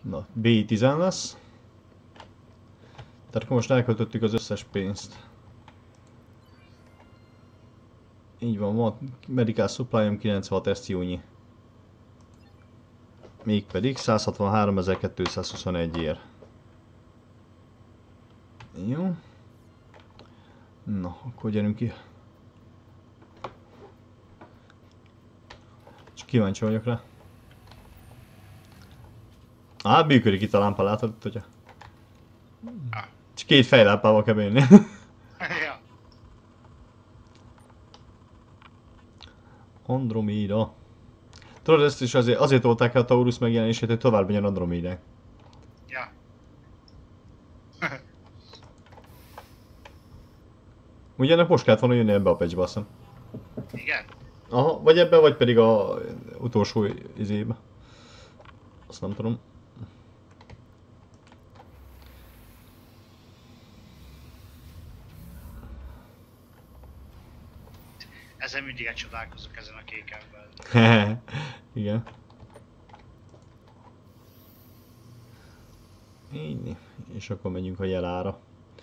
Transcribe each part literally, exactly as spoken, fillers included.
Na, B tíz lesz. Tehát akkor most elköltöttük az összes pénzt. Így van, van medical supply-om kilencvenhat esztiónyi. Mégpedig százhatvanháromezer-kétszázhuszonegy ér. Jó. Na, akkor gyerünk ki. Csak kíváncsi vagyok rá. Á, működik itt a lámpa, látod, hogyha? Csak két fejlámpával kell bejönni. Ja. Andromeda. Tudod, ezt is azért, azért tolták el a Taurus megjelenését, hogy tovább menjen Andromedák. Ja. Ugye ennek most kellett volna jönni ebbe a patchbe, azt hiszem. Igen? Aha, vagy ebbe, vagy pedig a utolsó izébe. Azt nem tudom. Ezen mindig elcsodálkozok ezen a kék emberen. Igen. Így. És akkor menjünk a jelára.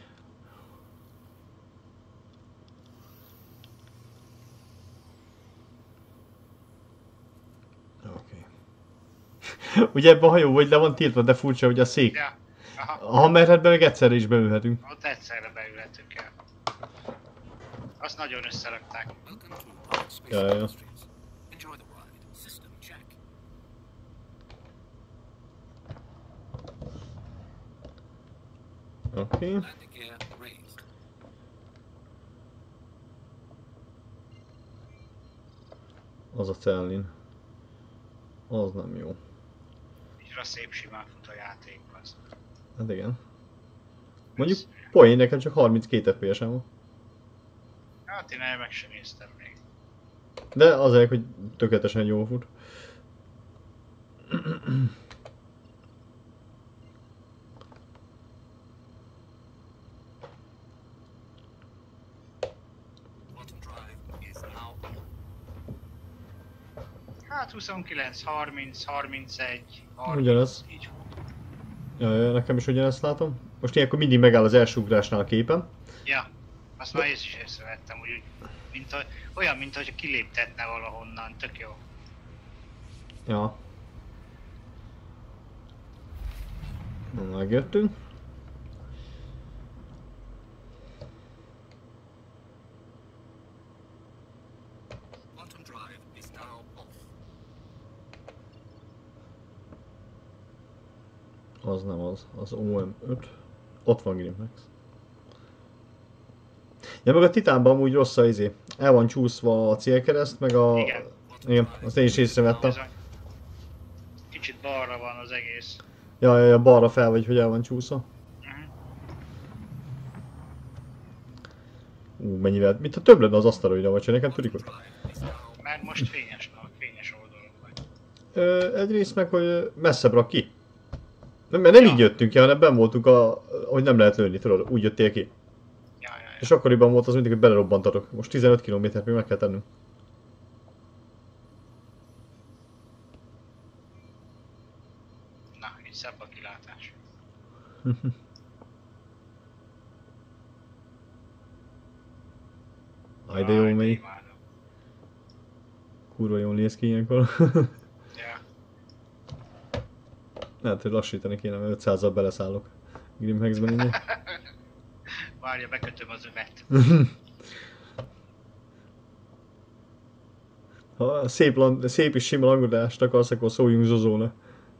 Oké. Okay. Ugye ebben a hajó vagy le van tiltva, de furcsa, hogy a szék. Ja. Aha. Ha mehetben, meg egyszerre is beülhetünk. Ott egyszerre beülhetünk el. Azt nagyon összerakták. Ja, ja, ja. Oké. Okay. Az a Cellin. Az nem jó. Ígyra szép simán fut a játék, az. Hát igen. Mondjuk poén, nekem csak harminckét ef pé es-em van. Hát én el meg sem néztem még. De azért, hogy tökéletesen jól fut. Hát huszonkilenc, harminc, harmincegy, harminc, Ugyanez. így. Ja, ja, nekem is ugyanezt látom. Most ilyenkor mindig megáll az első ugrásnál a képen. Ja, azt már észre is észrevettem, úgy, mint a, olyan, mint hogyha kiléptetne valahonnan, tök jó. Ja. Na, megjöttünk. Az nem az, az o em öt. Ott van Grimhex. Ja, meg a Titánban amúgy rossz a izé. El van csúszva a célkereszt, meg a... Igen. Igen, azt én is észrevettem. Bizony. Kicsit balra van az egész. Ja, ja, ja, balra fel vagy, hogy el van csúszva. Uh-huh. Ú, mennyivel... Mint ha több lenne az aszteroida, vagy csak nekem tűnik, hogy... Mert most fényes, na, fényes oldalon vagy. Ö, egyrészt meg, hogy messzebb rak ki. Nem, mert nem Ja. így jöttünk ki, hanem benn voltunk, a, hogy nem lehet lőni, tudod, úgy jöttél ki. Ja, ja, ja. És akkoriban volt az mindig, hogy belerobbantatok. Most tizenöt kilométert még meg kell tennünk. Na, így szebb a kilátás. Aj, de jó Aj, megy. imádom. Kurva jól néz ki ilyenkor. Ja. Lehet, hogy lassítani kéne, mert ötszázzal beleszállok Grimhexben innen. Várja, bekötöm az övet. Ha szép, lan- szép és sima langodást akarsz, akkor szóljunk Zozónak.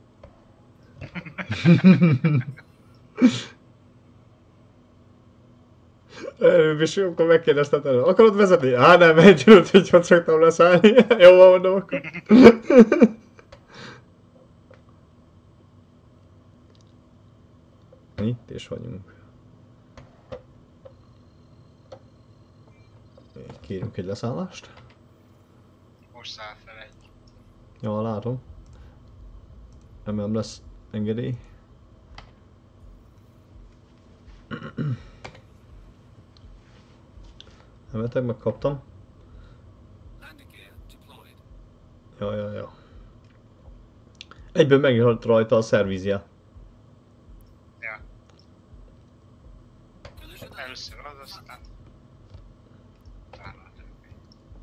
Előbb is akkor megkérdezted elő. Akarod vezetni? Á, nem, egy tudod, hogy hogy szoktam leszállni. Jó, van, mondom akkor. Itt is vagyunk. Kérünk egy leszállást. Most száll fel egy. Ja, látom. Remélem lesz engedély. Emetek, megkaptam. Ja, ja, ja. Egyből megjött rajta a szervízje. Először az, aztán... Talán a többi.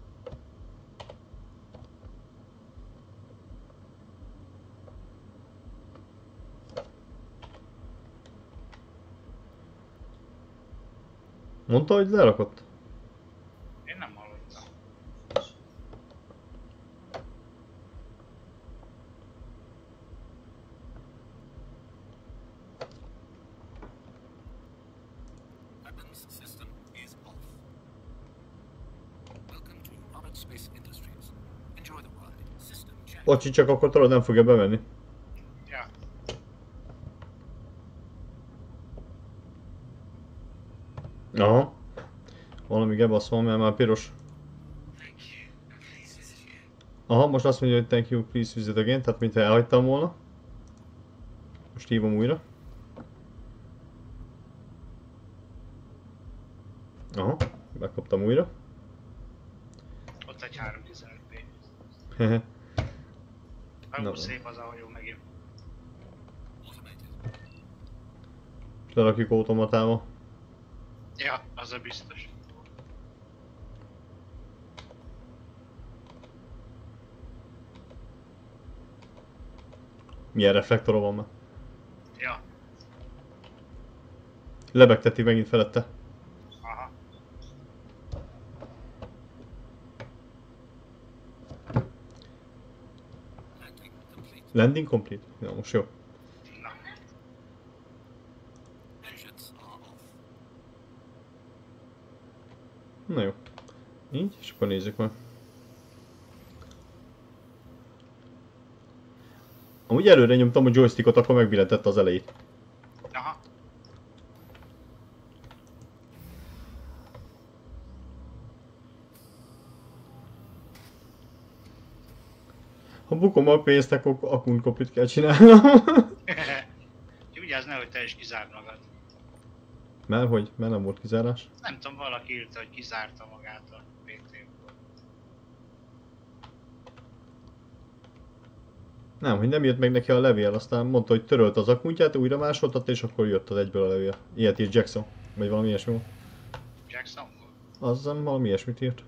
Mondta, hogy lerakott? Én nem hallottam. Weapons system is off. Welcome to Robert Space Industries. Enjoy the ride. System check. Bocsi, csak akkor tudod, nem fogja bevenni. Ja. Aha. Valami gebasz van, mert már piros. Aha, most azt mondja, hogy thank you, please visit again, tehát mintha elhagytam volna. Most hívom újra. Aha, megkaptam újra. Ott egy háromszáztizenöt p. Hehe. Nagyon szép az, ahogy jó megint. Automated. Lerakjuk automatával. Ja, az a biztos. Milyen reflektora van már? Ja, Lebegteti megint felette. aha. Landing complete. Landing complete? Ja, most jó. Na, Engines are off. Na jó. Így, és akkor nézzük meg. Amúgy előre nyomtam a joystickot, akkor megbillentett az elejét. aha. Ha bukom a pénzt, akkor account copy-t kell csinálnom. Vigyázz, nehogy te is kizárd magad. Mert hogy? Mert nem volt kizárás. Nem tudom, valaki írta, hogy kizárta magát a pé té-ből. Nem, hogy nem jött meg neki a levél, aztán mondta, hogy törölt az accountját, újra másoltatta, és akkor jött az egyből a levél. Ilyet írt Jackson, vagy valami ilyesmi volt. Jackson volt? Az nem valami ilyesmit írt.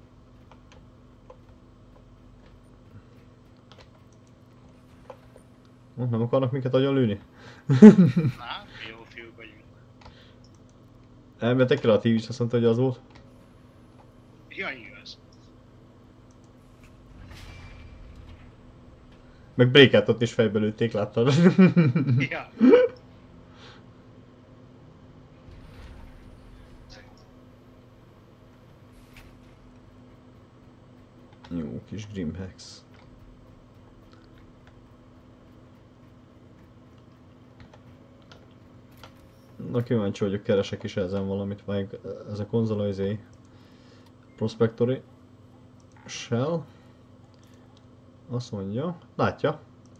Oh, nem akarnak minket agyon lőni? Na, jó fiúk vagyunk. Elmentek kreatív is, azt mondta, hogy az volt. Ja, igaz. Meg Breakout-ot is fejbe lőtték, láttad? Ja. Jó kis Grimhex. Na kíváncsi vagyok, keresek is ezen valamit, meg ez a konzola izé Prospectory Shell. Azt mondja, látja.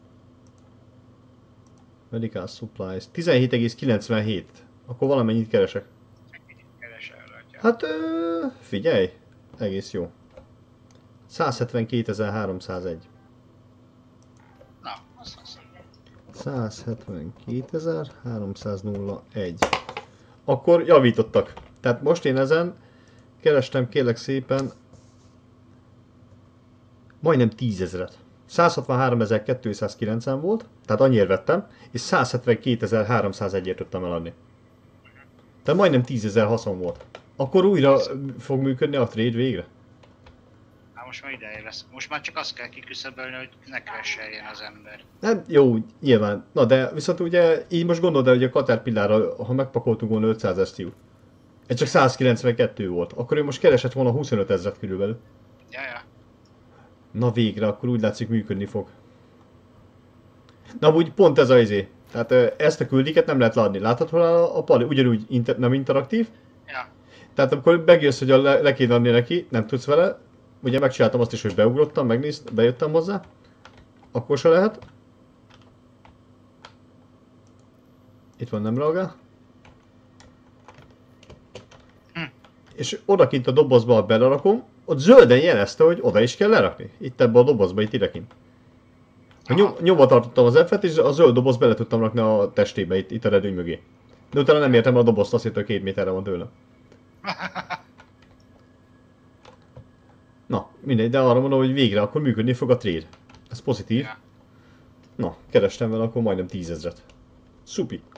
Medical Supplies, tizenhét egész kilencvenhét. Akkor valamennyit keresek. Mennyit keresel rajta? Hát ö, figyelj, egész jó. százhetvenkétezer-háromszázegy. Na, azt azt százhetvenkétezer-háromszáznulla-egy. Akkor javítottak. Tehát most én ezen kerestem kérlek szépen majdnem tízezret. százhatvanháromezer-kétszázkilencven volt, tehát annyira vettem, és százhetvenkétezer-háromszázegyért tudtam eladni. Tehát majdnem tízezer haszon volt. Akkor újra fog működni a trade végre? Hát most már ideje lesz. Most már csak azt kell kiküszöbölni, hogy ne crasheljen az ember. Hát jó, nyilván. Na de viszont ugye így most gondold el, hogy a Caterpillarra, ha megpakoltunk volna ötszáz es té u, ez csak százkilencvenkettő volt, akkor ő most keresett volna huszonöt ezret körülbelül. Ja, ja. Na végre, akkor úgy látszik működni fog. Na úgy pont ez a izé. Tehát ö, ezt a küldiket nem lehet leadni. Látod hol a, a pali? Ugyanúgy inter, nem interaktív. Ja. Tehát amikor megjössz, hogy a le, le kéne adni neki, nem tudsz vele. Ugye megcsináltam azt is, hogy beugrottam, megnéztem, bejöttem hozzá. Akkor se lehet. Itt van, nem reagál. Hm. És odakint a dobozba belerakom, ott zölden jelezte, hogy oda is kell lerakni. Itt ebbe a dobozba, itt idekint. Ha nyom, nyomva tartottam az F-et, és a zöld doboz bele tudtam rakni a testébe, itt, itt a redőny mögé. De utána nem értem a dobozt, azt hittem, hogy két méterre van tőle. Na, mindegy, de arra mondom, hogy végre akkor működni fog a trade. Ez pozitív. Ja. Na, kerestem vele akkor majdnem tízezret. Szupi.